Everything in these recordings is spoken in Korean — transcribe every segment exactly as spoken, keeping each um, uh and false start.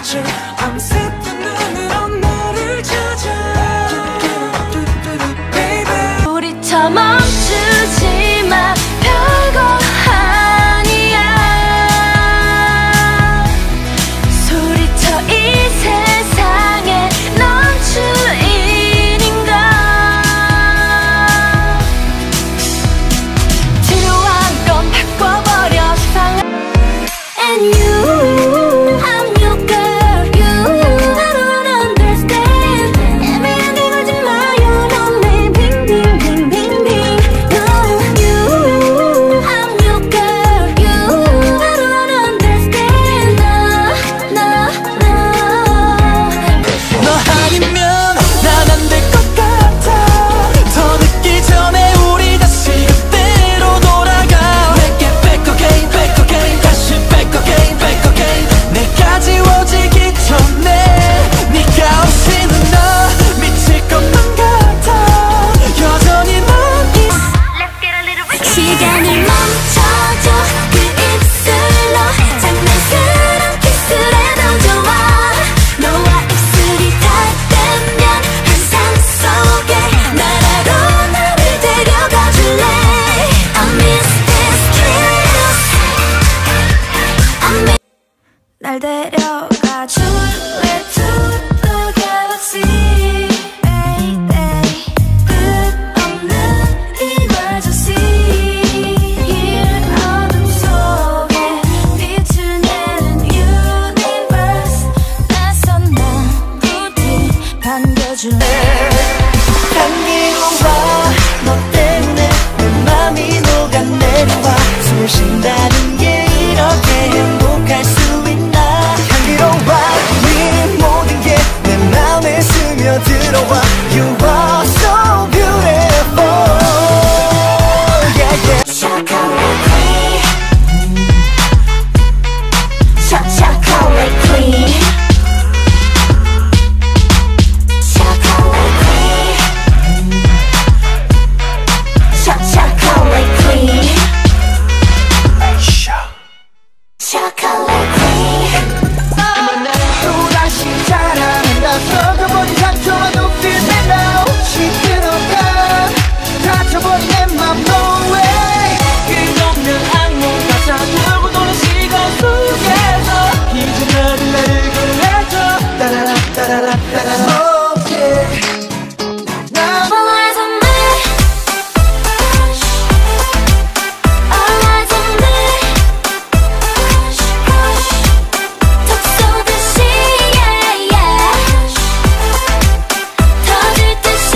멈춰 밤새던 눈으로 너를 찾아 baby 우리처럼 멈추지 마 별거 아니야 소리쳐 이 세상에 넌 주인인가 지루한 건 바꿔버려 세상을 And you I'm your girl You I don't understand 애매하게 굴지 마요 넌 내 빙빙빙빙빙 No You I'm your girl You I don't understand No No No 너 아니면 난 안 될 것 같아 더 늦기 전에 우리 다시 그때로 돌아가 내게 back again back again 다시 back again back again 내가 지워지기 전에 네가 없이는 나 미칠 것만 같아 여전히 넌 있어 시간을 멈춰줘 그 입술로 장난스러운 키스를 해도 좋아 너와 입술이 닿으면 환상 속에 나라로 나를 데려가 줄래 I miss this kiss I miss 날 데려가 줄래 to the galaxy baby 끝없는 emergency Here 어둠 속에 빛을 내는 universe 낯선 나 부디 반겨줄래 향기로 와 너 때문에 내 맘이 녹아내려와 숨을 쉰다는 게 이렇게 행복할 수 있나 향기로워 네 모든 게 내 맘에 스며들어와 You are so beautiful yeah, yeah. Chocolate queen Cho chocolate queen Chocolate queen Cho chocolate queen Chocolate queen 또다시 자라난다 썩어버린 상처와 눈빛 멜로 시끄럽다 다쳐버린 내 맘 No way 끝없는 악몽 가사 들고 도는 시간 속에서 이제 나를 나를 구해줘 따라라 따라라 따라라 Oh yeah 나 All eyes on me All eyes on me 턱 쏘듯이 yeah yeah 터질 듯이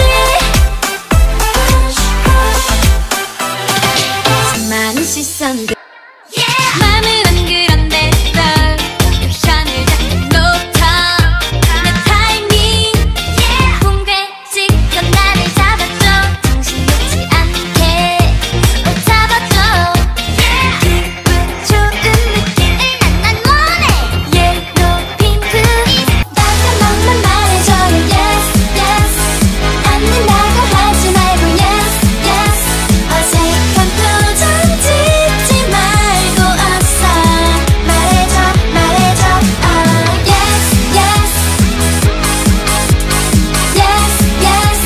수많은 시선들 맘은 안 그런데 널 옵션을 잡지 못하 내 타이밍 붕괴지건 나를 잡아줘 정신 놓지 않게 꼭 잡아줘 기분 좋은 느낌을 난 난 원해 옐로우 핑크 나가 맘만 말해줘요 Yes yes 않는다고 하지 말고 Yes yes 어색한 표정 짓지 말고 어서 말해줘 말해줘 Oh yes yes Yes yes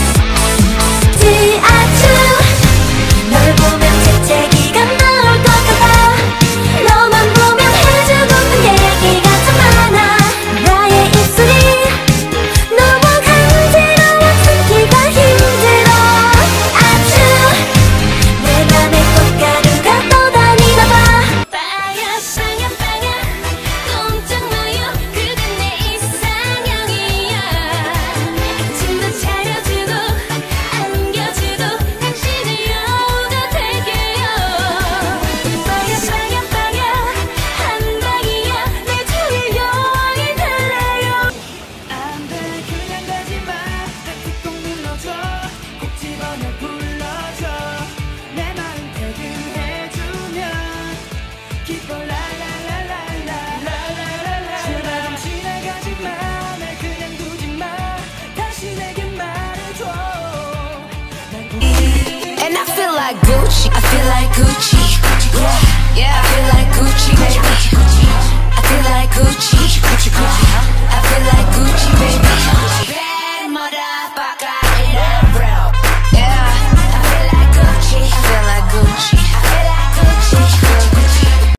지하철 널 보면 재채기가 나올 것 같아 너만 보면 해주고픈 얘기가 참 많아 나의 입술이 너무 간지러워 숨기가 힘들어 아주 내 맘에 꽃가루가 떠다니나 봐 빠야 빠야 빠야 꼼짝 마요 그댄 내 이상형이야 정신 차려주고 안겨주고 당신을 여우가 될게요 빠야 빠야 빠야 한 방이야 내 주위 여왕이 될래요 안돼 그냥 가지마 딱 꼭 눌러줘 꼭 집어 날 불러줘 내 마음 태그해주면 기뻐 라라라라라 라라라라 제발 좀 지나가지마 날 그냥 두지마 다시 내게 말해줘 날 And I feel like Gucci I feel like Gucci Yeah, yeah I feel like Gucci